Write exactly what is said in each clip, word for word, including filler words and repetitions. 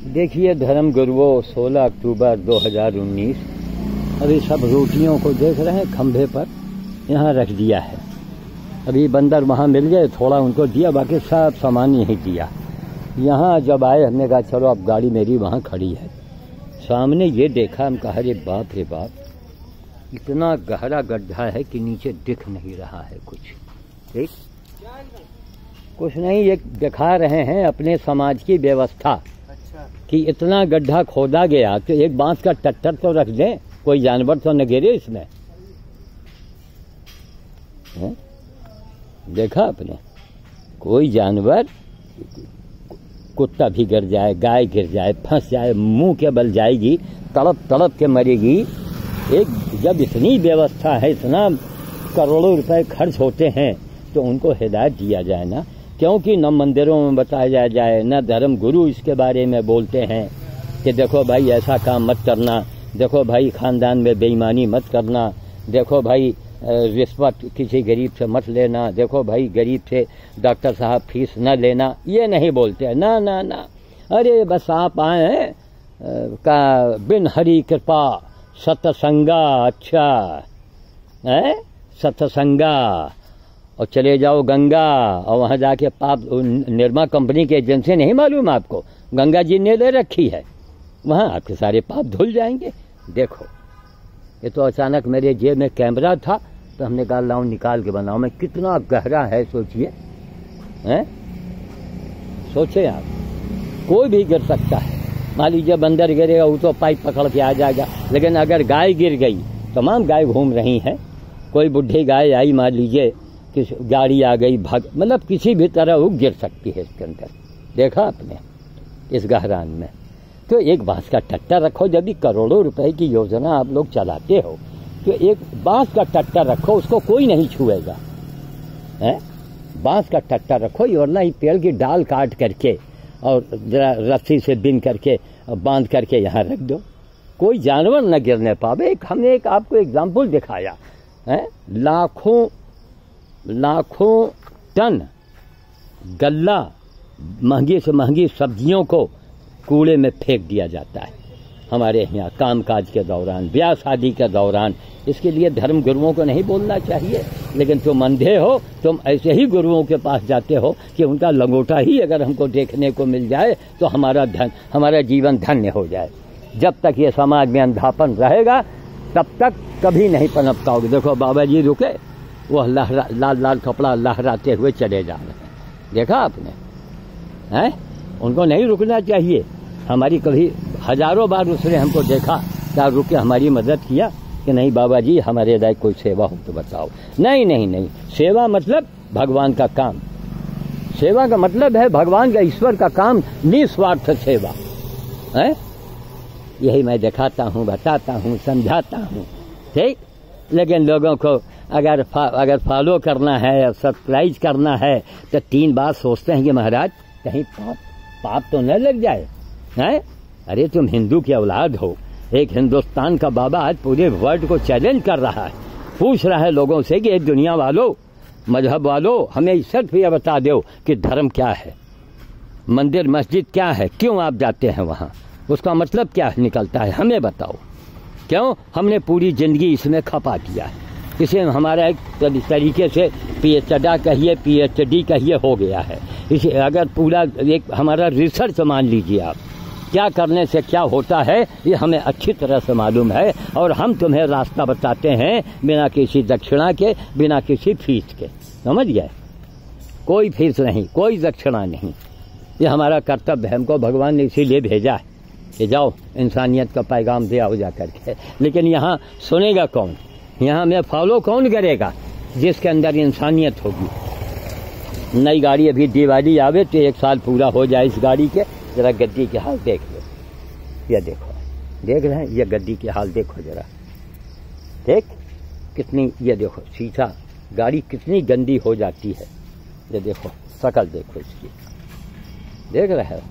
देखिए धर्म गुरुओं, सोलह अक्टूबर दो हज़ार उन्नीस, अभी सब रोटियों को देख रहे हैं खंभे पर यहाँ रख दिया है। अभी बंदर वहाँ मिल गए, थोड़ा उनको दिया, बाकी सब सामान यहीं दिया। यहाँ जब आए हमने कहा चलो अब गाड़ी मेरी वहाँ खड़ी है। सामने ये देखा, हम कहा अरे बाप रे बाप, इतना गहरा गड्ढा है कि नीचे दिख नहीं रहा है कुछ। ठीक, कुछ नहीं, ये दिखा रहे हैं अपने समाज की व्यवस्था। अच्छा। कि इतना गड्ढा खोदा गया तो एक बांस का टट्टर तो रख दें, कोई जानवर तो न गिरे इसमें। है? देखा आपने, कोई जानवर, कुत्ता भी गिर जाए, गाय गिर जाए, फंस जाए, मुंह के बल जाएगी, तड़प तड़प के मरेगी। एक जब इतनी व्यवस्था है, इतना करोड़ों रुपए खर्च होते हैं, तो उनको हिदायत दिया जाए ना। क्योंकि न मंदिरों में बताया जाए, न धर्म गुरु इसके बारे में बोलते हैं कि देखो भाई ऐसा काम मत करना, देखो भाई खानदान में बेईमानी मत करना, देखो भाई रिश्वत किसी गरीब से मत लेना, देखो भाई गरीब से डॉक्टर साहब फीस न लेना। ये नहीं बोलते, ना ना ना। अरे बस आप आए हैं का बिन हरि कृपा सत्संगा, अच्छा है सत्संगा, और चले जाओ गंगा, और वहाँ जाके पाप, निर्मा कंपनी के एजेंसी नहीं मालूम आपको, गंगा जी ने ले रखी है, वहाँ आपके सारे पाप धुल जाएंगे। देखो ये तो अचानक मेरे जेब में कैमरा था तो हमने कहा लाओ निकाल के बनाओ। मैं कितना गहरा है सोचिए, हैं? सोचे आप, कोई भी गिर सकता है। मान लीजिए बंदर गिरेगा, वो तो पाइप पकड़ के आ जाएगा, लेकिन अगर गाय गिर गई, तमाम गाय घूम रही हैं, कोई बुढ़ी गाय आई, मान लीजिए किस गाड़ी आ गई, भाग, मतलब किसी भी तरह वो गिर सकती है इसके अंदर। देखा आपने इस गहरान में। तो एक बांस का टट्टा रखो, जब भी करोड़ों रुपए की योजना आप लोग चलाते हो, तो एक बांस का टट्टा रखो, उसको कोई नहीं छुएगा। है बांस का टट्टा रखो, और ना ही पेड़ की डाल काट करके और जरा रस्सी से बिन करके बांध करके यहाँ रख दो, कोई जानवर न गिरने पावे। हमने एक आपको एग्जाम्पल दिखाया है, लाखों लाखों टन गल्ला, महंगी से महंगी सब्जियों को कूड़े में फेंक दिया जाता है हमारे यहाँ कामकाज के दौरान, ब्याह शादी के दौरान। इसके लिए धर्म गुरुओं को नहीं बोलना चाहिए, लेकिन तुम अंधे हो, तुम ऐसे ही गुरुओं के पास जाते हो कि उनका लंगोटा ही अगर हमको देखने को मिल जाए तो हमारा धन, हमारा जीवन धन्य हो जाए। जब तक ये समाज में अंधापन रहेगा तब तक कभी नहीं पनप पाओगे। देखो बाबा जी रुके, वह लहरा लाल लाल कपड़ा लहराते हुए चले जा रहे हैं, देखा आपने, हैं? उनको नहीं रुकना चाहिए। हमारी कभी हजारों बार उसने हमको देखा, क्या रुके हमारी मदद किया कि नहीं बाबा जी हमारे दाई कोई सेवा हो तो बताओ। नहीं नहीं नहीं, सेवा मतलब भगवान का काम, सेवा का मतलब है भगवान का, ईश्वर का काम, निस्वार्थ सेवा है। यही मैं दिखाता हूँ, बताता हूँ, समझाता हूँ, ठीक। लेकिन लोगों को अगर फा, अगर फॉलो करना है और सब्सक्राइब करना है तो तीन बार सोचते हैं कि महाराज कहीं पाप पाप तो न लग जाए, हैं? अरे तुम हिंदू की औलाद हो। एक हिंदुस्तान का बाबा आज पूरे वर्ल्ड को चैलेंज कर रहा है, पूछ रहा है लोगों से कि दुनिया वालों, मजहब वालों, हमें सिर्फ ये बता दो कि धर्म क्या है, मंदिर मस्जिद क्या है, क्यों आप जाते हैं वहाँ, उसका मतलब क्या निकलता है, हमें बताओ। क्यों हमने पूरी जिंदगी इसमें खपा दिया है, इसे हमारा एक तरीके से पीएचडी कहिए पीएचडी कहिए हो गया है। इसे अगर पूरा एक हमारा रिसर्च मान लीजिए आप, क्या करने से क्या होता है ये हमें अच्छी तरह से मालूम है, और हम तुम्हें रास्ता बताते हैं बिना किसी दक्षिणा के, बिना किसी फीस के, समझ गए? कोई फीस नहीं, कोई दक्षिणा नहीं, ये हमारा कर्तव्य है। हमको भगवान ने इसीलिए भेजा है कि जाओ इंसानियत का पैगाम दे आओ जा करके। लेकिन यहाँ सुनेगा कौन, यहाँ में फॉलो कौन करेगा? जिसके अंदर इंसानियत होगी। नई गाड़ी अभी दिवाली आवे तो एक साल पूरा हो जाए इस गाड़ी के, जरा गद्दी के हाल देख लो, ये देखो, देख रहे हैं ये गद्दी के हाल देखो जरा, ठीक कितनी, ये देखो शीशा, गाड़ी कितनी गंदी हो जाती है, ये देखो शकल देखो इसकी, देख रहे हो?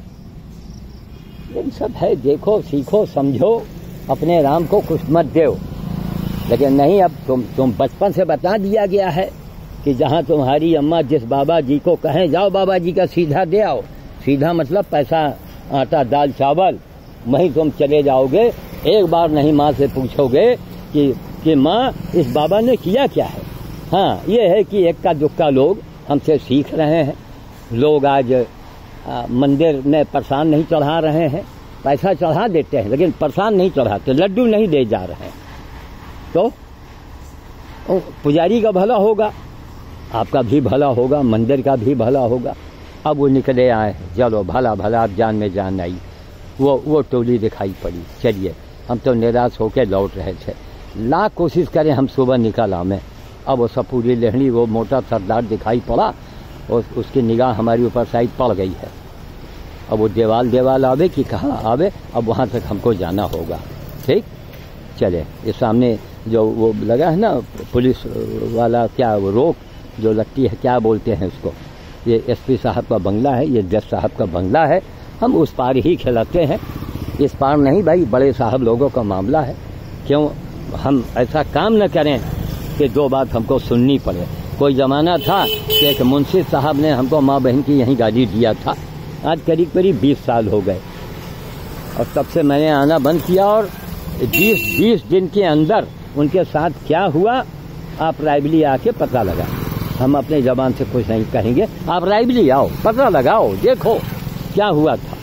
ये सब है, देखो सीखो समझो, अपने राम को खुश मत दो। लेकिन नहीं, अब तुम तुम बचपन से बता दिया गया है कि जहाँ तुम्हारी अम्मा जिस बाबा जी को कहें जाओ बाबा जी का सीधा दे आओ, सीधा मतलब पैसा आटा दाल चावल, वहीं तुम चले जाओगे। एक बार नहीं माँ से पूछोगे कि कि माँ इस बाबा ने किया क्या है। हाँ, ये है कि इक्का दुक्का लोग हमसे सीख रहे हैं। लोग आज आ, मंदिर में प्रसाद नहीं चढ़ा रहे हैं, पैसा चढ़ा देते हैं लेकिन प्रसाद नहीं चढ़ाते, लड्डू नहीं दे जा रहे हैं। तो पुजारी का भला होगा, आपका भी भला होगा, मंदिर का भी भला होगा। अब वो निकले आए, चलो भला भला आप जान में जान आई। वो वो टोली दिखाई पड़ी। चलिए, हम तो निराश होकर लौट रहे थे। लाख कोशिश करें हम सुबह निकल आवे। अब वो सपूरी लेहड़ी, वो मोटा सरदार दिखाई पड़ा और उसकी निगाह हमारी ऊपर साइड पड़ गई है। अब वो देवाल देवाल आवे कि कहाँ आवे, अब वहाँ तक हमको जाना होगा। ठीक, चले। ये सामने जो वो लगा है ना पुलिस वाला, क्या वो रोक जो लगती है, क्या बोलते हैं उसको, ये एसपी साहब का बंगला है, ये जज साहब का बंगला है। हम उस पार ही खिलाते हैं, इस पार नहीं भाई, बड़े साहब लोगों का मामला है। क्यों हम ऐसा काम न करें कि दो बात हमको सुननी पड़े। कोई जमाना था कि एक मुंशी साहब ने हमको माँ बहन की यहीं गाली दिया था। आज करीब करीब बीस साल हो गए और तब से मैंने आना बंद किया। और बीस बीस दिन के अंदर उनके साथ क्या हुआ, आप रायबरेली आके पता लगा। हम अपने जबान से कुछ नहीं कहेंगे, आप रायबरेली आओ, पता लगाओ, देखो क्या हुआ था।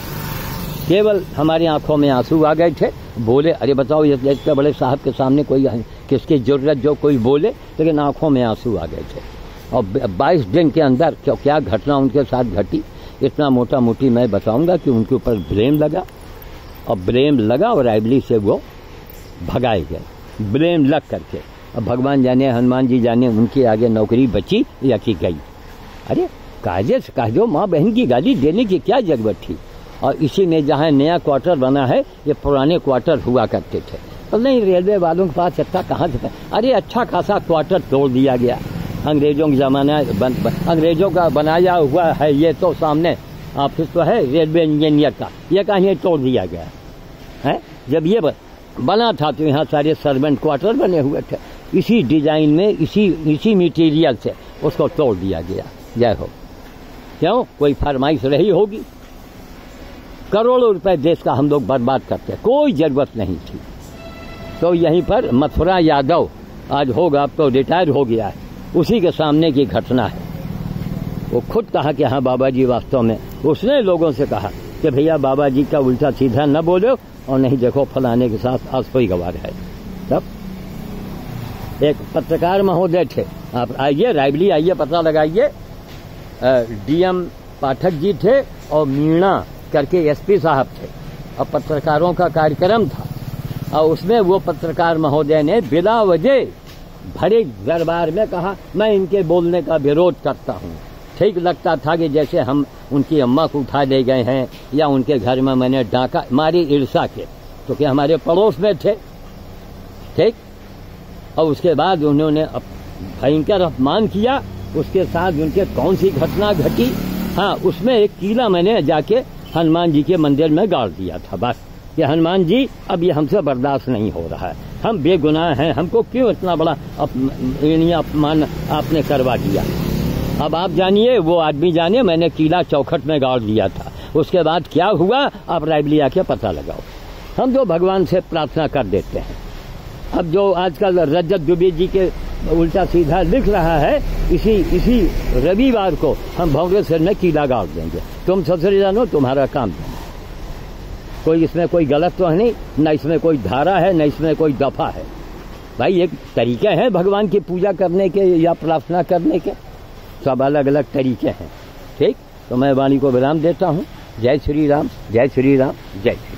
केवल हमारी आंखों में आंसू आ गए थे। बोले, अरे बताओ ये इतने बड़े साहब के सामने कोई किसकी जरूरत जो कोई बोले, लेकिन आंखों में आंसू आ गए थे। और बाईस दिन के अंदर क्या क्या घटना उनके साथ घटी, इतना मोटा मोटी मैं बताऊंगा कि उनके ऊपर ब्लेम लगा और ब्लेम लगा और रायबरेली से वो भगाए गए, ब्लेम लग करके। अब भगवान जाने, हनुमान जी जाने उनके आगे नौकरी बची या कि गई। अरे कायदे से कह दो, माँ बहन की गाली देने की क्या जरूरत थी। और इसी में जहाँ नया क्वार्टर बना है, ये पुराने क्वार्टर हुआ करते थे। तो नहीं, रेलवे वालों के पास अच्छा कहाँ से, अरे अच्छा खासा क्वार्टर तोड़ दिया गया। अंग्रेजों के जमाना बन, बन, अंग्रेजों का बनाया हुआ है। ये तो सामने ऑफिस तो है रेलवे इंजीनियर का, ये कहीं तोड़ दिया गया है। जब ये बना था तो यहाँ सारे सर्वेंट क्वार्टर बने हुए थे, इसी डिजाइन में, इसी इसी मटीरियल से उसको तोड़ दिया गया। जय हो। क्यों, कोई फरमाइश रही होगी। करोड़ों रुपए देश का हम लोग बर्बाद करते, कोई जरूरत नहीं थी। तो यहीं पर मथुरा यादव आज होगा, अब तो रिटायर हो गया है, उसी के सामने की घटना है। वो खुद कहा कि हाँ बाबा जी, वास्तव में उसने लोगों से कहा कि भैया बाबा जी का उल्टा सीधा न बोलो, और नहीं देखो फलाने के साथ आज कोई गवार है। तब एक पत्रकार महोदय थे, आप आइए रायबरेली आइए, पता लगाइए। डीएम पाठक जी थे और मीणा करके एसपी साहब थे, और पत्रकारों का कार्यक्रम था। और उसमें वो पत्रकार महोदय ने बिना वजह भरे दरबार में कहा, मैं इनके बोलने का विरोध करता हूँ। ठीक लगता था कि जैसे हम उनकी अम्मा को उठा ले गए हैं, या उनके घर में मैंने डाका मारी ईर्षा के, तो क्या हमारे पड़ोस में थे। ठीक, और उसके बाद उन्होंने भयंकर अपमान किया। उसके साथ उनके कौन सी घटना घटी, हाँ, उसमें एक कीला मैंने जाके हनुमान जी के मंदिर में गाड़ दिया था। बस कि हनुमान जी, अब ये हमसे बर्दाश्त नहीं हो रहा है, हम बेगुनाह हैं, हमको क्यों इतना बड़ा अपमान आपने करवा दिया। अब आप जानिए, वो आदमी जाने, मैंने कीला चौखट में गाड़ दिया था। उसके बाद क्या हुआ, आप रायबरेली आके पता लगाओ। हम तो भगवान से प्रार्थना कर देते हैं। अब जो आजकल रजत दुबे जी के उल्टा सीधा लिख रहा है, इसी इसी रविवार को हम भौरे सिर में कीला गाड़ देंगे। तुम ससुर जानो, तुम्हारा काम। कोई इसमें कोई गलत तो है नहीं, न इसमें कोई धारा है, न इसमें कोई दफा है। भाई एक तरीके हैं भगवान की पूजा करने के या प्रार्थना करने के, सब अलग अलग तरीके हैं। ठीक, तो मैं वाणी को विराम देता हूँ। जय श्री राम, जय श्री राम, जय।